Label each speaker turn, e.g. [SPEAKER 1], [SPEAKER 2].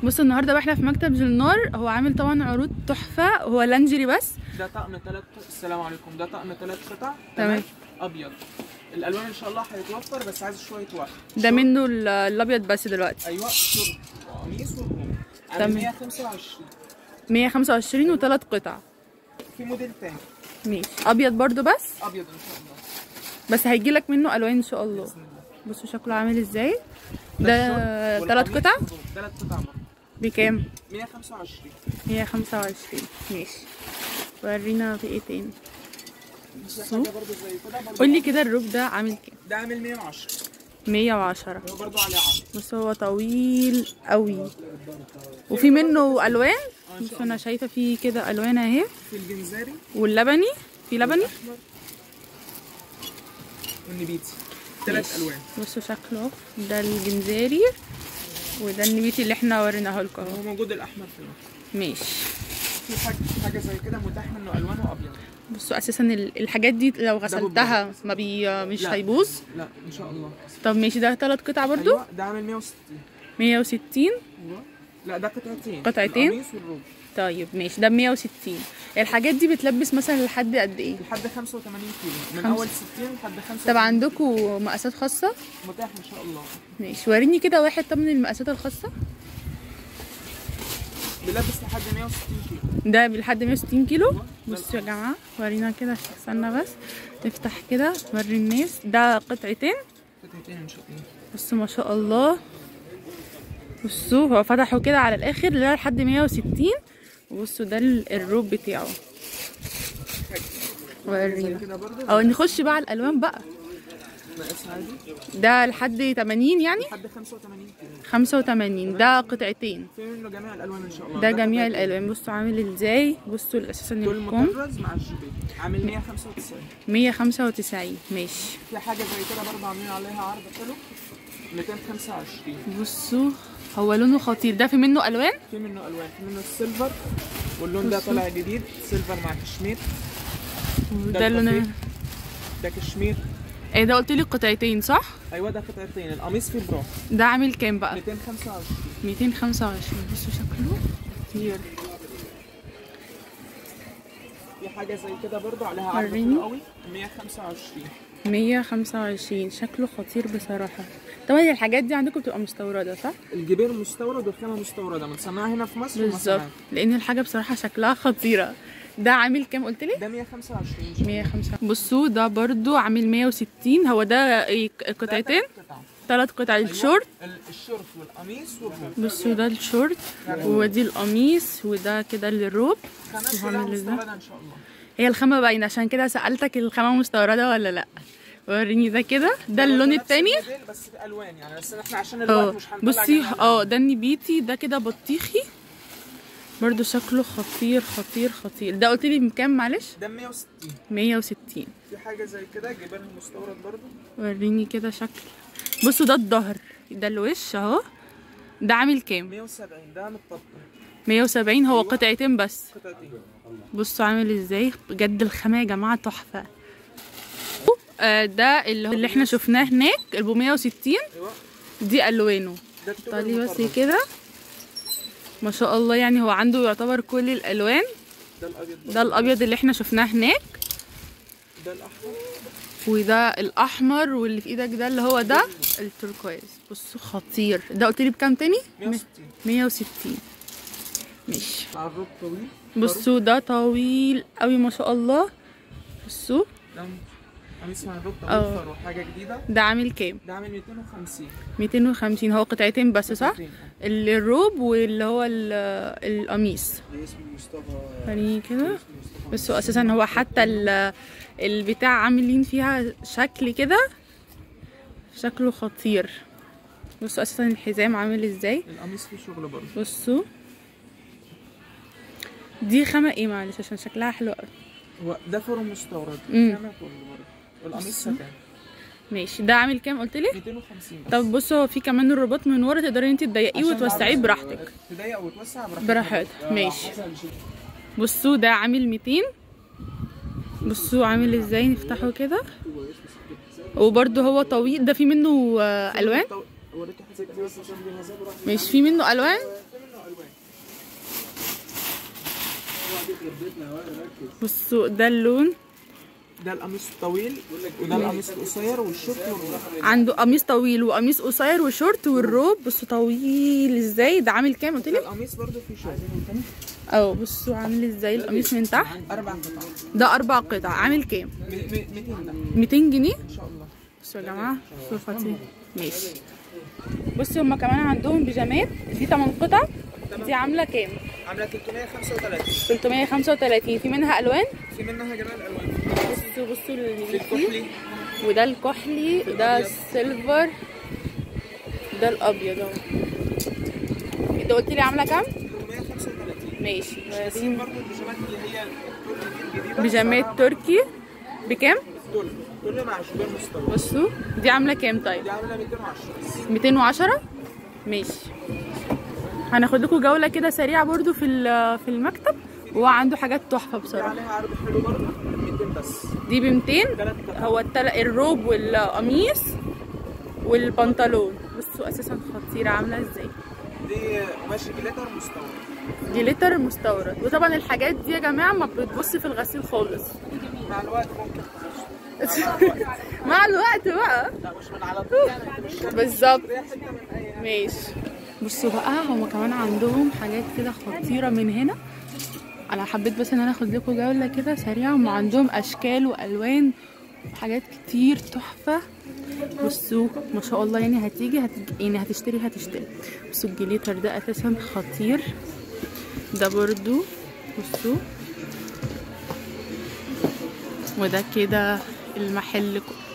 [SPEAKER 1] بصوا النهارده بقى احنا في مكتب جلنار، هو عامل طبعا عروض تحفه، هو لانجري بس.
[SPEAKER 2] ده طقم السلام عليكم، ده طقم 3 قطع
[SPEAKER 1] تمام
[SPEAKER 2] ابيض. الالوان ان شاء الله هيتوفر بس عايز شويه وقت.
[SPEAKER 1] ده منه الابيض بس دلوقتي.
[SPEAKER 2] ايوه شرب وقميص وهدوم.
[SPEAKER 1] تمام
[SPEAKER 2] 125
[SPEAKER 1] 125 وثلاث قطع.
[SPEAKER 2] في موديل تاني
[SPEAKER 1] ماشي ابيض برضو بس
[SPEAKER 2] ابيض ان شاء الله،
[SPEAKER 1] بس هيجيلك منه الوان ان شاء الله.
[SPEAKER 2] بسم الله.
[SPEAKER 1] بصوا شكله عامل ازاي. ده 3 قطع
[SPEAKER 2] 3 قطع برضه
[SPEAKER 1] بكام؟
[SPEAKER 2] 125
[SPEAKER 1] 125. ماشي ورينا في ايه تاني.
[SPEAKER 2] في حاجه برضه زي كده برضه.
[SPEAKER 1] قولي كده الروب ده عامل كام؟
[SPEAKER 2] ده عامل 110
[SPEAKER 1] 110.
[SPEAKER 2] هو برضه عليه عرض.
[SPEAKER 1] بص هو طويل قوي وفي منه الوان. بص انا شايفه فيه كده الوان اهي،
[SPEAKER 2] في الجنزاري
[SPEAKER 1] واللبني، في لبني
[SPEAKER 2] والنبيتي، 3 الوان.
[SPEAKER 1] بصوا شكله ده الجنزاري وده النبيتي اللي احنا وريناه لكم اهو.
[SPEAKER 2] هو موجود الاحمر في الوقت.
[SPEAKER 1] ماشي.
[SPEAKER 2] في حاجه زي كده متاح منه الوانه ابيض.
[SPEAKER 1] بصوا اساسا الحاجات دي لو غسلتها مش هيبوظ.
[SPEAKER 2] لا ان شاء الله.
[SPEAKER 1] طب ماشي ده 3 قطع برضو.
[SPEAKER 2] أيوة ده عامل 160.
[SPEAKER 1] 160.
[SPEAKER 2] ايوه لا ده قطعتين. القميص والروب.
[SPEAKER 1] طيب ماشي ده ب 160. الحاجات دي بتلبس مثلا لحد قد ايه؟
[SPEAKER 2] لحد 85 كيلو، من اول 60 لحد 85.
[SPEAKER 1] طب عندكم مقاسات خاصه؟
[SPEAKER 2] متاح ان شاء الله.
[SPEAKER 1] ماشي وريني كده واحد طب من المقاسات الخاصه.
[SPEAKER 2] بيلبس لحد 160 كيلو.
[SPEAKER 1] ده لحد 160 كيلو. بصوا يا جماعه ورينا كده، استنى بس نفتح كده وري الناس. ده قطعتين
[SPEAKER 2] ان شاء الله.
[SPEAKER 1] بصوا ما شاء الله. بصوا هو فتحه كده على الاخر ده لحد 160. وبصوا ده الروب بتاعه. ورينا او نخش بقى على الالوان بقى.
[SPEAKER 2] مقاس عادي
[SPEAKER 1] ده لحد 80 يعني.
[SPEAKER 2] لحد 85 كيلو.
[SPEAKER 1] 85 ده قطعتين.
[SPEAKER 2] في منه جميع الالوان ان شاء الله.
[SPEAKER 1] ده جميع الالوان. بصوا عامل ازاي. بصوا اساسا
[SPEAKER 2] دول
[SPEAKER 1] الكم
[SPEAKER 2] مطرز مع الجيبين عامل 195.
[SPEAKER 1] 195. ماشي.
[SPEAKER 2] في حاجه زي كده برضه عاملين عليها عرض حلو 225.
[SPEAKER 1] بصوا هو لونه خطير. ده في منه الوان.
[SPEAKER 2] في منه الوان، في منه السيلفر واللون ده طالع جديد، سيلفر مع كشمير.
[SPEAKER 1] ده اللون
[SPEAKER 2] ده كشمير.
[SPEAKER 1] ايه ده قلت لي قطعتين صح؟
[SPEAKER 2] ايوه ده قطعتين. القميص فيه برا.
[SPEAKER 1] ده عامل كام بقى؟
[SPEAKER 2] 225.
[SPEAKER 1] 225. بصوا شكله خطير.
[SPEAKER 2] في حاجه زي كده برضه عليها عرض
[SPEAKER 1] وريني.
[SPEAKER 2] قوي 125.
[SPEAKER 1] 125 شكله خطير بصراحه. طبعا الحاجات دي عندكم بتبقى مستورده صح؟
[SPEAKER 2] الجبير مستورد والخامه مستورده، متصنعه هنا في مصر.
[SPEAKER 1] بالظبط، لان الحاجه بصراحه شكلها خطيره. ده عامل كام قلت لي؟
[SPEAKER 2] ده 125.
[SPEAKER 1] 125. بصوا ده برضو عامل 160. هو ده قطعتين 3 قطع.
[SPEAKER 2] أيوة.
[SPEAKER 1] الشورت
[SPEAKER 2] الشورت والقميص والروب.
[SPEAKER 1] بصوا ده الشورت ودي القميص وده كده الروب.
[SPEAKER 2] خامات مستورده ان شاء الله.
[SPEAKER 1] هي الخامه باينه عشان كده سالتك الخامه مستورده ولا لا. وريني ده كده. ده اللون التاني
[SPEAKER 2] بس في الوان يعني، بس احنا عشان الوقت مش هنطلع.
[SPEAKER 1] بصي ده النبيتي ده كده بطيخي برضو شكله خطير خطير خطير. ده قلت لي بكام معلش؟
[SPEAKER 2] ده 160.
[SPEAKER 1] 160.
[SPEAKER 2] في حاجه زي كده جبيرها مستورد برضو.
[SPEAKER 1] وريني كده شكل. بصوا ده الظهر، ده الوش اهو. ده عامل كام؟
[SPEAKER 2] 170. ده متطبق
[SPEAKER 1] 170. هو قطعتين بس.
[SPEAKER 2] قطعتين.
[SPEAKER 1] بصوا عامل ازاي بجد. الخامه يا جماعه تحفه. ده اللي احنا شفناه هناك ال 160.
[SPEAKER 2] ايوه
[SPEAKER 1] دي الوانه. طالي بس كده ما شاء الله. يعني هو عنده يعتبر كل الالوان.
[SPEAKER 2] ده الابيض.
[SPEAKER 1] ده الابيض اللي احنا شفناه هناك.
[SPEAKER 2] ده الاحمر
[SPEAKER 1] وده الاحمر واللي في ايدك ده اللي هو ده التركواز. بصوا خطير. ده قلت لي بكام تاني؟
[SPEAKER 2] 160.
[SPEAKER 1] 160. ماشي.
[SPEAKER 2] مع الروب طويل.
[SPEAKER 1] بصوا ده طويل قوي ما شاء الله. بصوا
[SPEAKER 2] ده قميص مع الروب طويل فر وحاجه جديده.
[SPEAKER 1] ده عامل كام؟
[SPEAKER 2] ده عامل 250.
[SPEAKER 1] 250. هو قطعتين بس صح؟ الروب واللي هو القميص.
[SPEAKER 2] اسمه مصطفى.
[SPEAKER 1] يعني كده. بصوا اساسا هو حتى البتاع عاملين فيها شكل كده شكله خطير. بصوا اساسا الحزام عامل ازاي.
[SPEAKER 2] القميص فيه شغل برضه.
[SPEAKER 1] بصوا دي خامه ايه معلش عشان شكلها حلو قوي.
[SPEAKER 2] هو ده فرن مستورد. خامه كله برضه. والقميص ستان.
[SPEAKER 1] ماشي. ده عامل كام قلت لي؟
[SPEAKER 2] 250 بس.
[SPEAKER 1] طب بصوا هو في كمان الرباط من ورا تقدري انت تضيقيه وتوسعيه براحتك.
[SPEAKER 2] تضيق وتوسع
[SPEAKER 1] براحتك. ماشي. بصوا ده عامل 200. بصوا عامل ازاي. نفتحه كده وبرده هو طويل. ده في منه الوان. مش في منه الوان. بصوا ده اللون،
[SPEAKER 2] ده القميص الطويل وده القميص القصير والشورت والروب.
[SPEAKER 1] عنده قميص طويل وقميص قصير وشورت والروب. بصوا طويل ازاي، ده عامل كام قلت لي؟
[SPEAKER 2] القميص برضو فيه شورت.
[SPEAKER 1] اهو بصوا عامل ازاي القميص من تحت.
[SPEAKER 2] 4 قطع.
[SPEAKER 1] ده 4 قطع، عامل كام؟ 200 جنيه ان شاء الله. بصوا يا جماعه بصوا خطير. ماشي. بصوا هما كمان عندهم بيجامات، دي 8 قطع، دي عامله كام؟
[SPEAKER 2] عامله 335.
[SPEAKER 1] 335. في منها الوان؟
[SPEAKER 2] في منها جميع الالوان.
[SPEAKER 1] بصوا اللي
[SPEAKER 2] الكحلي،
[SPEAKER 1] وده الكحلي، وده السيلفر، ده الابيض اهو. انت قلت لي عامله كام؟
[SPEAKER 2] 335.
[SPEAKER 1] ماشي.
[SPEAKER 2] برضه البيجامات اللي هي الجديده،
[SPEAKER 1] بيجامات تركي بكام؟
[SPEAKER 2] دول مع شباب مستورد.
[SPEAKER 1] بصوا دي عامله كام طيب؟
[SPEAKER 2] دي عامله 210.
[SPEAKER 1] 210. ماشي. هناخد لكم جوله كده سريعه برضو في المكتب، وهو عنده حاجات تحفه بصراحه.
[SPEAKER 2] عليها عرض حلو برضه 200 بس.
[SPEAKER 1] دي ب 200. هو الروب والقميص والبنطلون. بصوا اساسا خطيره عامله ازاي.
[SPEAKER 2] دي قماش جليتر مستورد.
[SPEAKER 1] جليتر مستورد. وطبعا الحاجات دي يا جماعه ما بتبص في الغسيل خالص.
[SPEAKER 2] مع الوقت ممكن
[SPEAKER 1] مع الوقت بقى.
[SPEAKER 2] لا مش من على طول يعني.
[SPEAKER 1] بالظبط. ماشي. بصوا بقى هما كمان عندهم حاجات كده خطيره من هنا. انا حبيت بس ان انا اخد لكم جوله كده سريعه. هم عندهم اشكال والوان وحاجات كتير تحفه. بصوا ما شاء الله، يعني يعني هتشتري. بصوا الجليتر ده اساسا خطير. ده برضو بصوا. وده كده المحل